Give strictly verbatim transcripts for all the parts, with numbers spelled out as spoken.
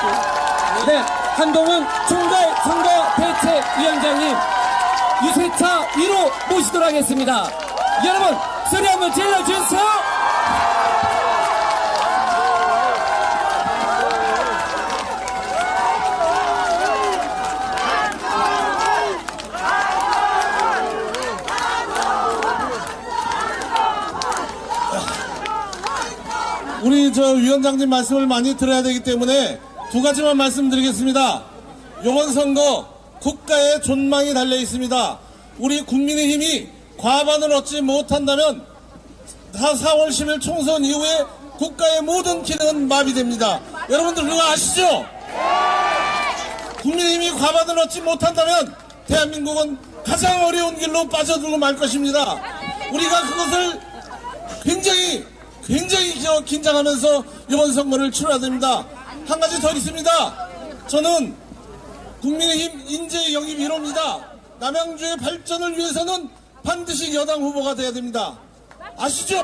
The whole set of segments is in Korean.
네, 한동훈 총괄선거대책위원장님 유세차 일 호 모시도록 하겠습니다. 여러분 소리 한번 질러주세요. 우리 저 위원장님 말씀을 많이 들어야 되기 때문에 두 가지만 말씀드리겠습니다. 이번 선거 국가의 존망이 달려 있습니다. 우리 국민의힘이 과반을 얻지 못한다면 사월 십일 총선 이후에 국가의 모든 기능은 마비됩니다. 여러분들 그거 아시죠? 국민의힘이 과반을 얻지 못한다면 대한민국은 가장 어려운 길로 빠져들고 말 것입니다. 우리가 그것을 굉장히 굉장히 긴장하면서 이번 선거를 치러야 됩니다. 한 가지 더 있습니다. 저는 국민의힘 인재 영입 일 호입니다. 남양주의 발전을 위해서는 반드시 여당 후보가 돼야 됩니다. 아시죠?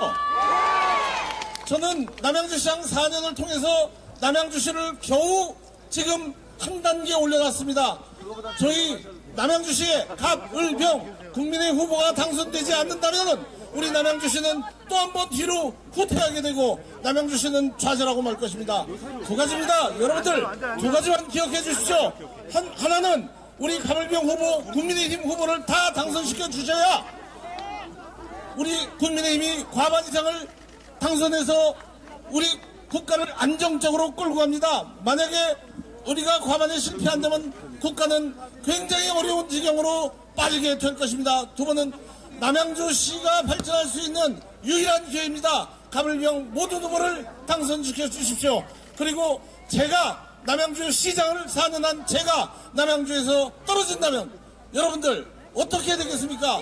저는 남양주시장 사 년을 통해서 남양주시를 겨우 지금 한 단계 올려놨습니다. 저희 남양주시의 갑, 을, 병 국민의 후보가 당선되지 않는다면 우리 남양주시는 또 한 번 뒤로 후퇴하게 되고 남양주시는 좌절하고 말 것입니다. 두 가지입니다. 여러분들 두 가지만 기억해 주십시오. 한, 하나는 우리 갑을병 후보 국민의힘 후보를 다 당선시켜 주셔야 우리 국민의힘이 과반 이상을 당선해서 우리 국가를 안정적으로 끌고 갑니다. 만약에 우리가 과반에 실패한다면 국가는 굉장히 어려운 지경으로 빠지게 될 것입니다. 두 번은 남양주시가 발전할 수 있는 유일한 기회입니다. 갑을병 모든 후보를 당선시켜 주십시오. 그리고 제가 남양주 시장을 사 년 한 제가 남양주에서 떨어진다면 여러분들 어떻게 해야 되겠습니까?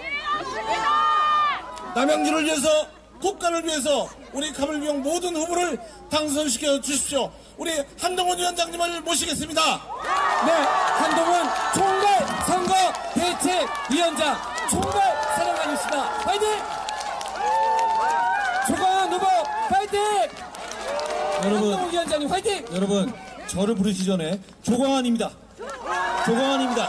남양주를 위해서 국가를 위해서 우리 갑을병 모든 후보를 당선시켜 주십시오. 우리 한동훈 위원장님을 모시겠습니다. 네, 한동훈 총괄선거대책위원장 총괄 사령관이십니다. 파이팅! 조광한 후보 파이팅! 여러분, 한동훈 위원장님 파이팅! 여러분 저를 부르시기 전에 조광한입니다. 조광한입니다.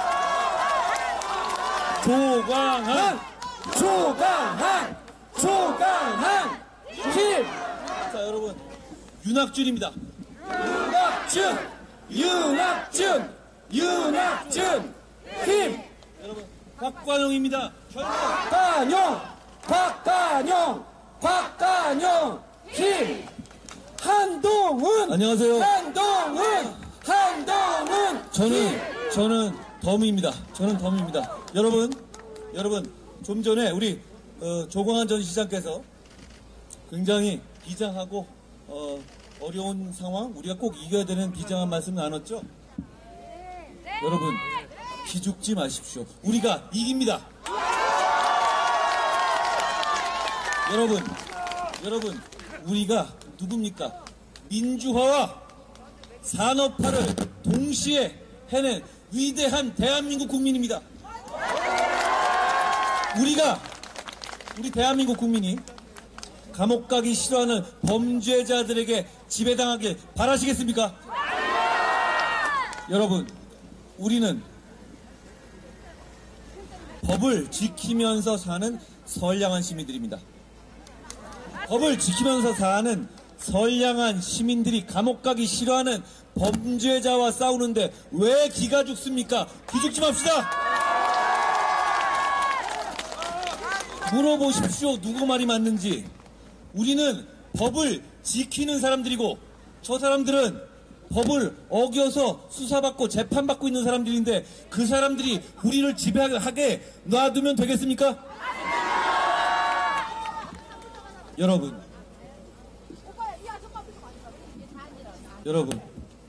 조광한, 조광한, 조광한, 힘! 자 여러분 윤학준입니다. 윤학준, 윤학준, 윤학준, 힘! 여러분 곽관용입니다. 곽관용, 곽관용, 곽관용, 힘! 한동훈! 안녕하세요. 한동훈! 한동훈! 저는 힘! 저는 덤입니다. 저는 덤입니다. 여러분 여러분 좀 전에 우리 어, 조광한 전 시장께서 굉장히 비장하고 어, 어려운 상황, 우리가 꼭 이겨야 되는 비장한 말씀 나눴죠? 여러분 기죽지 마십시오. 우리가 이깁니다. 여러분 여러분 우리가 누굽니까? 민주화와 산업화를 동시에 해낸 위대한 대한민국 국민입니다. 우리가 우리 대한민국 국민이 감옥 가기 싫어하는 범죄자들에게 지배당하길 바라시겠습니까? 여러분 우리는 법을 지키면서 사는 선량한 시민들입니다. 법을 지키면서 사는 선량한 시민들이 감옥 가기 싫어하는 범죄자와 싸우는데 왜 기가 죽습니까? 기죽지 맙시다. 물어보십시오. 누구 말이 맞는지. 우리는 법을 지키는 사람들이고 저 사람들은 법을 어겨서 수사받고 재판받고 있는 사람들인데 그 사람들이 우리를 지배하게 놔두면 되겠습니까? 여러분 여러분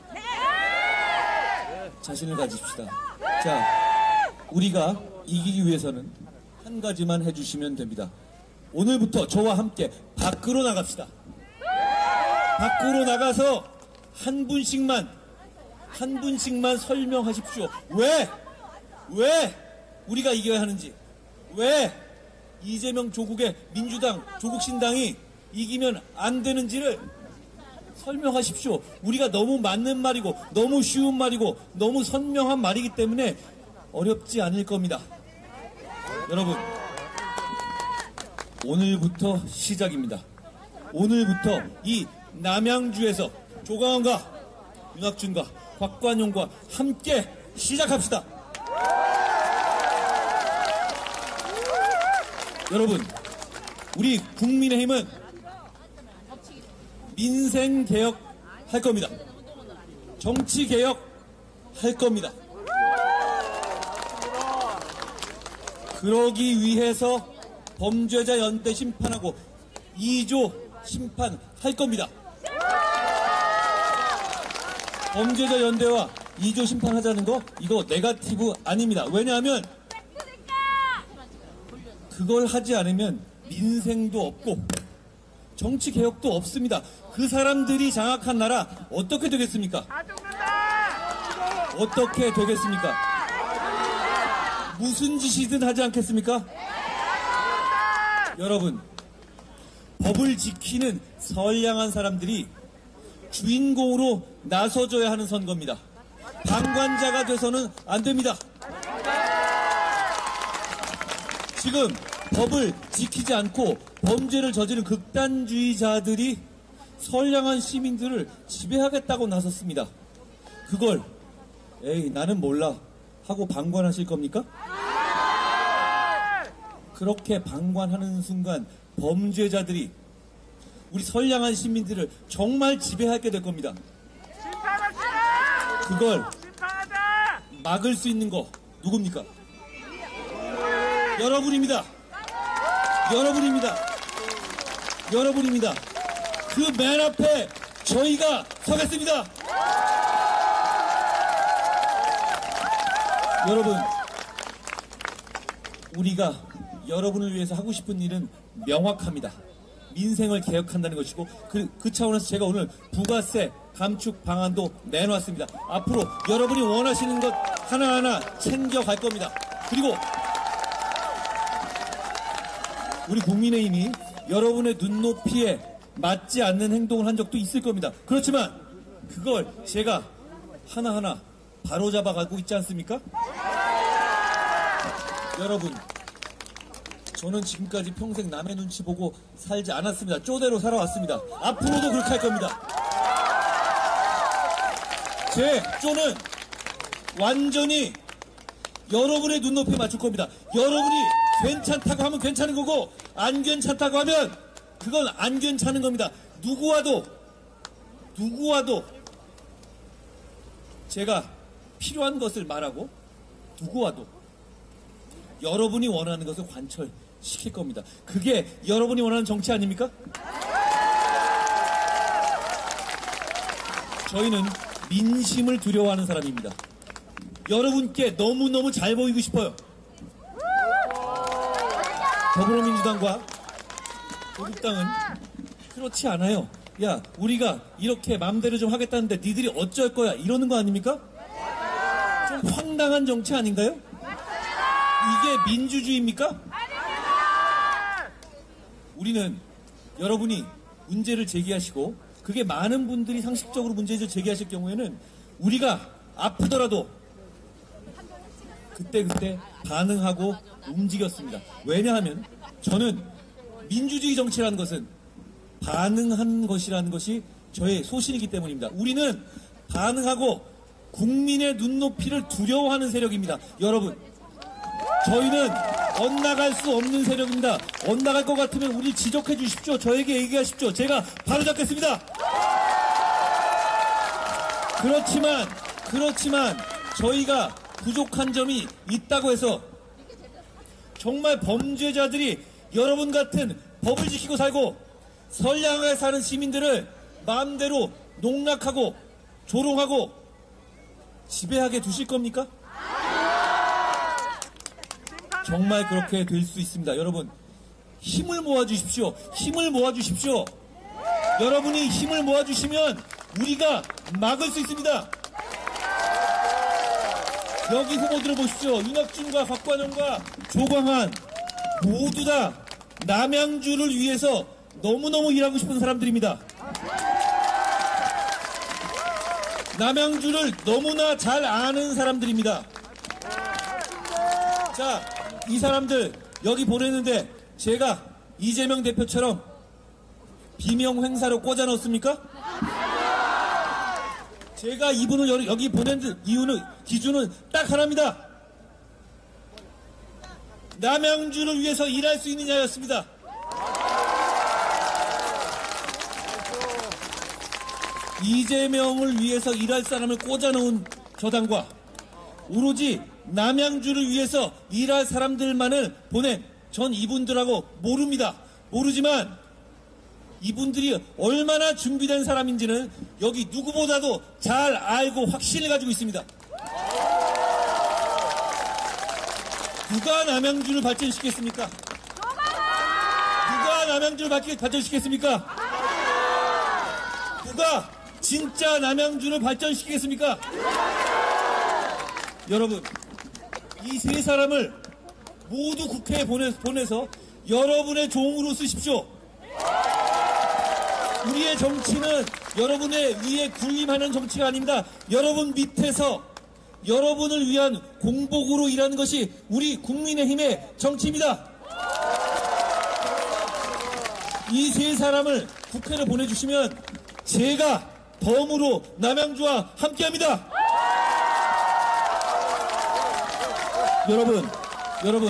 자신을 가집시다. 자, 우리가 이기기 위해서는 한 가지만 해주시면 됩니다. 오늘부터 저와 함께 밖으로 나갑시다. 밖으로 나가서 한 분씩만 한 분씩만 설명하십시오. 왜? 왜 우리가 이겨야 하는지, 왜 이재명 조국의 민주당 조국신당이 이기면 안 되는지를 설명하십시오. 우리가 너무 맞는 말이고 너무 쉬운 말이고 너무 선명한 말이기 때문에 어렵지 않을 겁니다. 여러분, 오늘부터 시작입니다. 오늘부터 이 남양주에서 조광원과 윤학준과 곽관용과 함께 시작합시다. 여러분, 우리 국민의힘은 민생개혁 할 겁니다. 정치개혁 할 겁니다. 그러기 위해서 범죄자 연대 심판하고 이조 심판할 겁니다. 범죄자 연대와 이조 심판하자는 거 이거 네거티브 아닙니다. 왜냐하면 그걸 하지 않으면 민생도 없고 정치개혁도 없습니다. 그 사람들이 장악한 나라 어떻게 되겠습니까? 어떻게 되겠습니까? 무슨 짓이든 하지 않겠습니까? 여러분, 법을 지키는 선량한 사람들이 주인공으로 나서줘야 하는 선거입니다. 방관자가 돼서는 안 됩니다. 지금 법을 지키지 않고 범죄를 저지른 극단주의자들이 선량한 시민들을 지배하겠다고 나섰습니다. 그걸 에이 나는 몰라 하고 방관하실 겁니까? 그렇게 방관하는 순간 범죄자들이 우리 선량한 시민들을 정말 지배하게 될 겁니다. 그걸 막을 수 있는 거 누굽니까? 여러분입니다. 여러분입니다. 여러분입니다. 그 맨 앞에 저희가 서겠습니다. 여러분, 우리가 여러분을 위해서 하고 싶은 일은 명확합니다. 민생을 개혁한다는 것이고 그, 그 차원에서 제가 오늘 부가세 감축 방안도 내놓았습니다. 앞으로 여러분이 원하시는 것 하나하나 챙겨갈 겁니다. 그리고 우리 국민의힘이 여러분의 눈높이에 맞지 않는 행동을 한 적도 있을 겁니다. 그렇지만 그걸 제가 하나하나 바로잡아가고 있지 않습니까? 여러분, 저는 지금까지 평생 남의 눈치 보고 살지 않았습니다. 쪼대로 살아왔습니다. 앞으로도 그렇게 할 겁니다. 제 쪼는 완전히 여러분의 눈높이에 맞출 겁니다. 여러분이 괜찮다고 하면 괜찮은 거고 안 괜찮다고 하면 그건 안 괜찮은 겁니다. 누구와도 누구와도 제가 필요한 것을 말하고 누구와도 여러분이 원하는 것을 관철시킬 겁니다. 그게 여러분이 원하는 정치 아닙니까? 저희는 민심을 두려워하는 사람입니다. 여러분께 너무너무 잘 보이고 싶어요. 더불어민주당과 조국당은 그렇지 않아요. 야, 우리가 이렇게 마음대로 좀 하겠다는데 니들이 어쩔 거야 이러는 거 아닙니까? 좀 황당한 정치 아닌가요? 이게 민주주의입니까? 우리는 여러분이 문제를 제기하시고 그게 많은 분들이 상식적으로 문제를 제기하실 경우에는 우리가 아프더라도 그때그때 반응하고 움직였습니다. 왜냐하면 저는 민주주의 정치라는 것은 반응하는 것이라는 것이 저의 소신이기 때문입니다. 우리는 반응하고 국민의 눈높이를 두려워하는 세력입니다. 여러분, 저희는 엇나갈 수 없는 세력입니다. 엇나갈 것 같으면 우리 지적해 주십시오. 저에게 얘기하십시오. 제가 바로잡겠습니다. 그렇지만 그렇지만 저희가 부족한 점이 있다고 해서 정말 범죄자들이 여러분 같은 법을 지키고 살고 선량하게 사는 시민들을 마음대로 농락하고 조롱하고 지배하게 두실 겁니까? 정말 그렇게 될 수 있습니다. 여러분, 힘을 모아주십시오. 힘을 모아주십시오. 여러분이 힘을 모아주시면 우리가 막을 수 있습니다. 여기 후보들을 보십시오. 윤학준과 곽관영과 조광한 모두 다 남양주를 위해서 너무너무 일하고 싶은 사람들입니다. 남양주를 너무나 잘 아는 사람들입니다. 자, 이 사람들 여기 보냈는데 제가 이재명 대표처럼 비명 행사로 꽂아 넣었습니까? 제가 이분을 여기 보낸 이유는, 기준은 딱 하나입니다. 남양주를 위해서 일할 수 있느냐였습니다. 이재명을 위해서 일할 사람을 꽂아놓은 저당과 오로지 남양주를 위해서 일할 사람들만을 보낸 전 이분들하고 모릅니다. 모르지만 이분들이 얼마나 준비된 사람인지는 여기 누구보다도 잘 알고 확신을 가지고 있습니다. 누가 남양주를 발전시켰습니까? 누가 남양주를 발전시켰습니까? 누가 진짜 남양주를 발전시키겠습니까? 여러분, 이 세 사람을 모두 국회에 보내, 보내서 여러분의 종으로 쓰십시오. 우리의 정치는 여러분의 위에 군림하는 정치가 아닙니다. 여러분 밑에서 여러분을 위한 공복으로 일하는 것이 우리 국민의힘의 정치입니다. 이 세 사람을 국회로 보내주시면 제가 덤으로 남양주와 함께합니다. 여러분, 여러분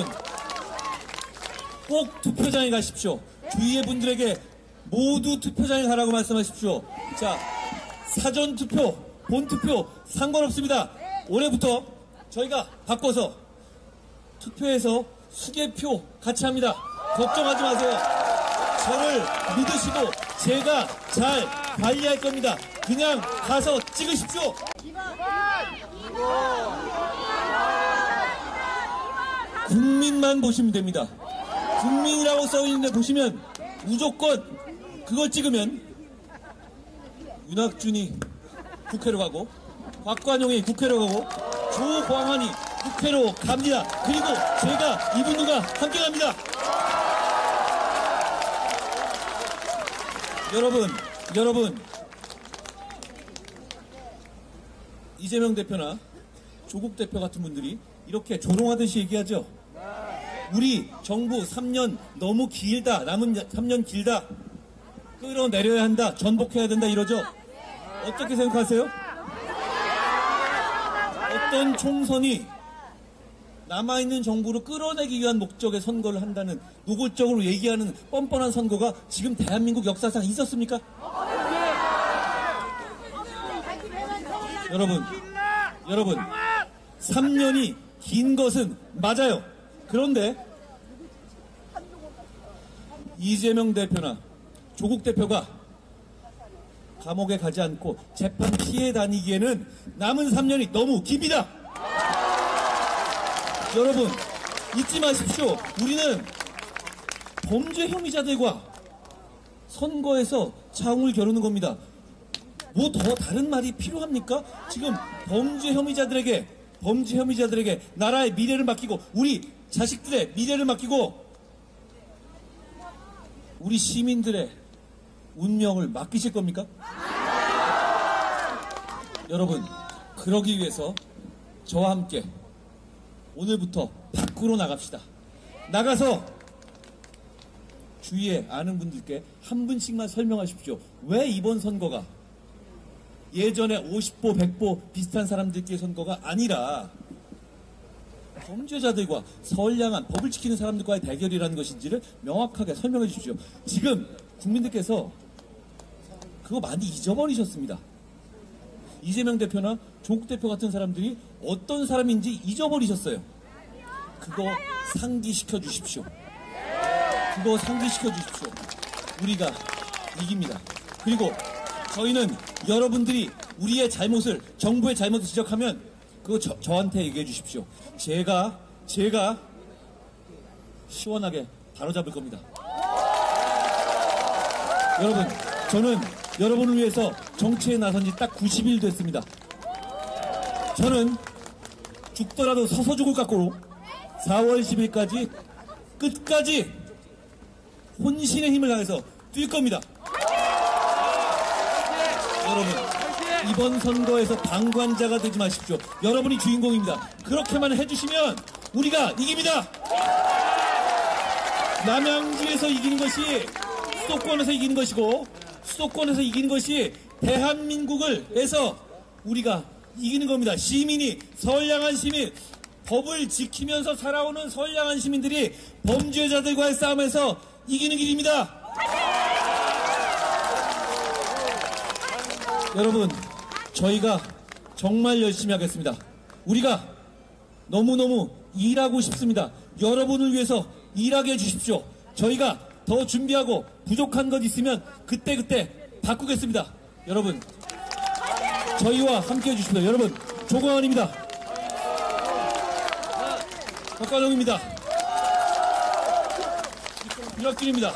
꼭 투표장에 가십시오. 주위의 분들에게 모두 투표장에 가라고 말씀하십시오. 자, 사전투표, 본투표 상관없습니다. 올해부터 저희가 바꿔서 투표해서 수개표 같이 합니다. 걱정하지 마세요. 저를 믿으시고 제가 잘 관리할 겁니다. 그냥 가서 찍으십시오. 국민만 보시면 됩니다. 국민이라고 써있는데 보시면 무조건 그걸 찍으면 윤학준이 국회로 가고 곽관용이 국회로 가고 조광환이 국회로 갑니다. 그리고 제가 이분들과 함께 갑니다. 여러분, 여러분 이재명 대표나 조국 대표 같은 분들이 이렇게 조롱하듯이 얘기하죠. 우리 정부 삼 년 너무 길다, 남은 삼 년 길다, 끌어내려야 한다, 전복해야 된다 이러죠. 어떻게 생각하세요? 어떤 총선이 남아있는 정부를 끌어내기 위한 목적의 선거를 한다는 노골적으로 얘기하는 뻔뻔한 선거가 지금 대한민국 역사상 있었습니까? 여러분, 여러분 삼 년이 긴 것은 맞아요. 그런데 이재명 대표나 조국 대표가 감옥에 가지 않고 재판 피해 다니기에는 남은 삼 년이 너무 깁니다. 여러분 잊지 마십시오. 우리는 범죄 혐의자들과 선거에서 차웅을 겨루는 겁니다. 뭐 더 다른 말이 필요합니까? 지금 범죄 혐의자들에게 범죄 혐의자들에게 나라의 미래를 맡기고 우리 자식들의 미래를 맡기고 우리 시민들의 운명을 맡기실 겁니까? 여러분, 그러기 위해서 저와 함께 오늘부터 밖으로 나갑시다. 나가서 주위에 아는 분들께 한 분씩만 설명하십시오. 왜 이번 선거가 예전에 오십 보, 백 보 비슷한 사람들끼리 선거가 아니라 범죄자들과 선량한 법을 지키는 사람들과의 대결이라는 것인지를 명확하게 설명해 주십시오. 지금 국민들께서 그거 많이 잊어버리셨습니다. 이재명 대표나 조국 대표 같은 사람들이 어떤 사람인지 잊어버리셨어요. 그거 상기시켜 주십시오. 그거 상기시켜 주십시오. 우리가 이깁니다. 그리고 저희는 여러분들이 우리의 잘못을, 정부의 잘못을 지적하면 그거 저, 저한테 얘기해 주십시오. 제가 제가 시원하게 바로잡을 겁니다. 여러분, 저는 여러분을 위해서 정치에 나선 지 딱 구십 일 됐습니다. 저는 죽더라도 서서 죽을 각오로 사월 십일까지 끝까지 혼신의 힘을 다해서 뛸 겁니다. 여러분, 이번 선거에서 방관자가 되지 마십시오. 여러분이 주인공입니다. 그렇게만 해주시면 우리가 이깁니다. 남양주에서 이기는 것이 수도권에서 이기는 것이고, 수도권에서 이기는 것이 대한민국을 해서 우리가 이기는 겁니다. 시민이, 선량한 시민, 법을 지키면서 살아오는 선량한 시민들이 범죄자들과의 싸움에서 이기는 길입니다. 여러분, 저희가 정말 열심히 하겠습니다. 우리가 너무너무 일하고 싶습니다. 여러분을 위해서 일하게 해주십시오. 저희가 더 준비하고 부족한 것 있으면 그때그때 바꾸겠습니다. 여러분, 저희와 함께 해주십시오. 여러분, 조광환입니다. 박관영입니다. 유학준입니다.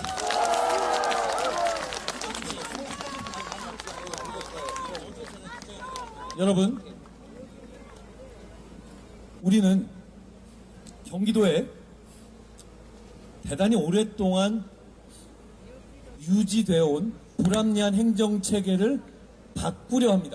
여러분, 우리는 경기도에 대단히 오랫동안 유지되어 온 불합리한 행정체계를 바꾸려 합니다.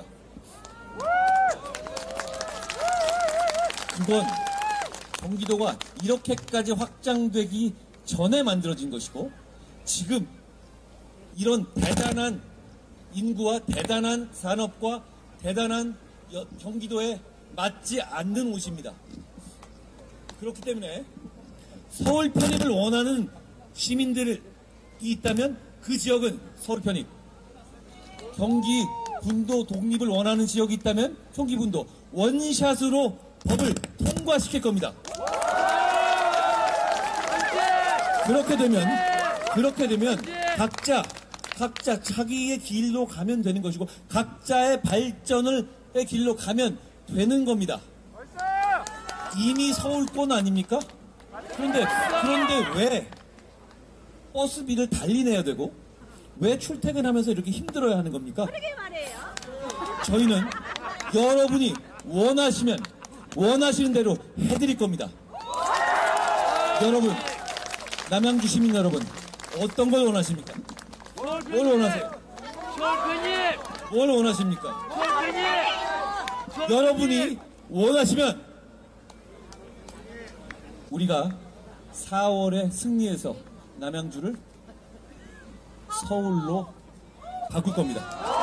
그건 경기도가 이렇게까지 확장되기 전에 만들어진 것이고, 지금 이런 대단한 인구와 대단한 산업과 대단한 경기도에 맞지 않는 옷입니다. 그렇기 때문에 서울 편입을 원하는 시민들이 있다면 그 지역은 서울 편입, 경기 분도 독립을 원하는 지역이 있다면 경기 분도, 원샷으로 법을 통과시킬 겁니다. 그렇게 되면 그렇게 되면 각자 각자 자기의 길로 가면 되는 것이고, 각자의 발전을 의 길로 가면 되는 겁니다. 이미 서울권 아닙니까? 그런데 그런데 왜 버스비를 달리 내야 되고, 왜 출퇴근하면서 이렇게 힘들어야 하는 겁니까? 그러게 말이에요. 저희는 여러분이 원하시면 원하시는 대로 해드릴 겁니다. 여러분, 남양주 시민 여러분, 어떤 걸 원하십니까? 뭘 원하세요? 뭘 원하십니까? 여러분이 원하시면 우리가 사월에 승리해서 남양주를 서울로 바꿀 겁니다.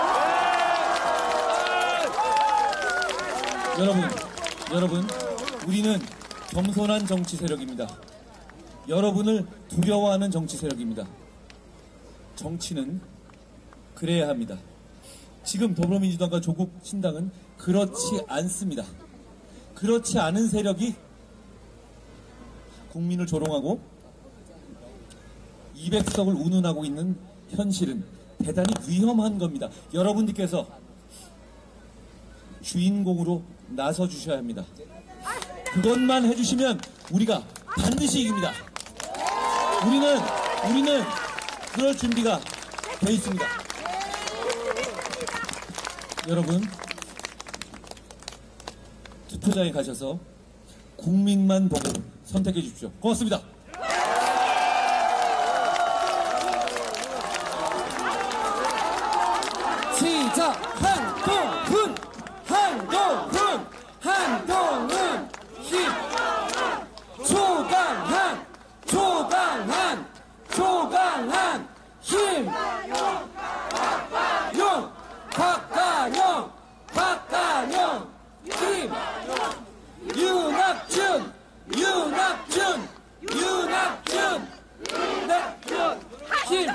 여러분, 여러분, 우리는 겸손한 정치 세력입니다. 여러분을 두려워하는 정치 세력입니다. 정치는 그래야 합니다. 지금 더불어민주당과 조국신당은 그렇지 않습니다. 그렇지 않은 세력이 국민을 조롱하고 이백 석을 운운하고 있는 현실은 대단히 위험한 겁니다. 여러분들께서 주인공으로 나서 주셔야 합니다. 그것만 해주시면 우리가 반드시 이깁니다. 우리는 우리는 그럴 준비가 돼 있습니다. 여러분, 투표장에 가셔서 국민만 보고 선택해 주십시오. 고맙습니다. 시작! 한동훈! 한동훈! 한동훈! 힘! 조강한! 조강한! 조강한! 힘! 용! 박가영! 박가영! 힘! 윤학준! 윤학준! 윤학준! 네! 힘!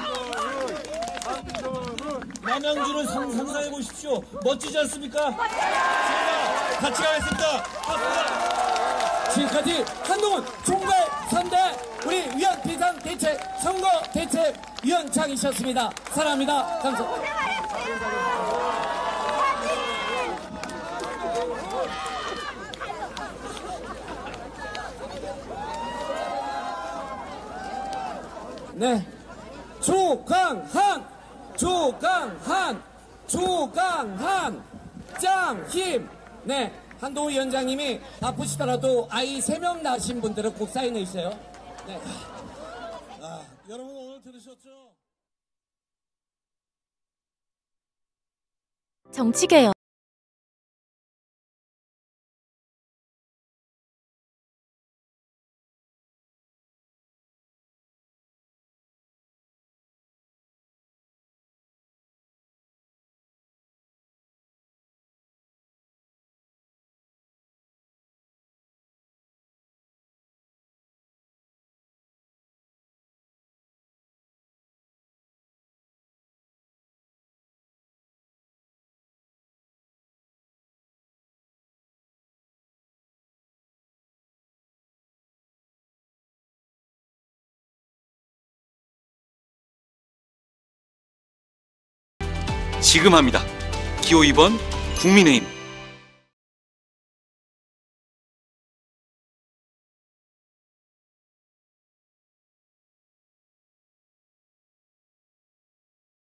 남양주를 상, 상상해 보십시오. 멋지지 않습니까? 제가 같이 가겠습니다. 고맙습니다. 지금까지 한동훈 총괄 삼 대 우리 위원 비상 대책 선거 대책 위원장이셨습니다. 사랑합니다. 감사합니다. 네, 조강한, 조강한, 조강한, 짱힘. 네, 한동훈 위원장님이 바쁘시더라도 아이 세 명 낳으신 분들은 꼭 사인해 주세요. 네. 아, 여러분 오늘 들으셨죠? 정치개혁 지금 합니다. 기호 이 번 국민의힘.